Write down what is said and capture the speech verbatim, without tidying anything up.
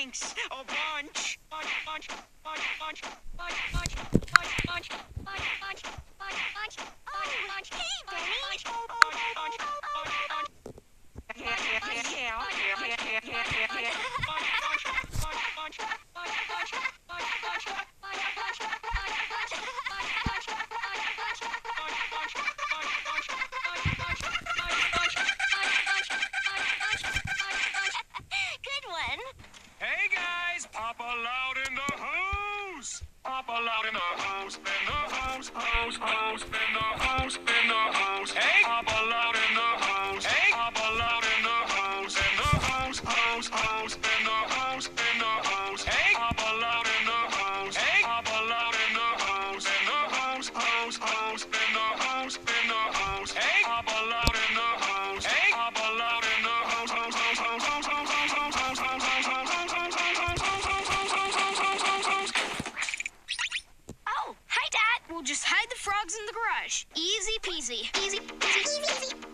thanks a bunch. Bunch, bunch, bunch, bunch, bunch, bunch, bunch, bunch, bunch, bunch, bunch, bunch. Oh, hey, Benny. Yeah, yeah, yeah, yeah, yeah, yeah, yeah, yeah, yeah. Good one. Hey guys, Papa Loud in the house. Papa Loud in the house, in the house, house, house, in the house, in the house. Hey, Papa Loud in the house. Hey, Papa Loud in the house, in the house, house, house, in the house, in the house. Hey, Papa Loud in the house. Hey, Papa Loud in the house, in the house, house, house, in the house, in the house. Hey, Papa Loud in the house. Hey, Papa Loud in the house, house, house, house, house, house, house, house, house, house, house, house, house. Oh, hi, Dad. We'll just hide the frogs in the garage. Easy peasy. Easy, easy, easy, easy.